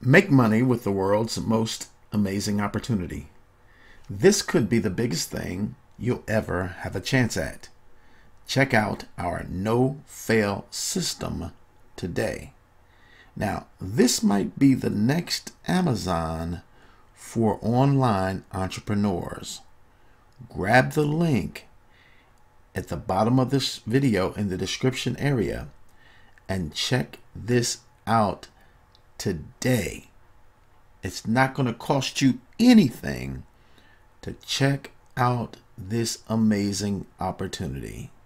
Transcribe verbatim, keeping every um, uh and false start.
Make money with the world's most amazing opportunity. This could be the biggest thing you'll ever have a chance at. Check out our no-fail system today. Now, this might be the next Amazon for online entrepreneurs. Grab the link at the bottom of this video in the description area and check this out today. It's not going to cost you anything to check out this amazing opportunity.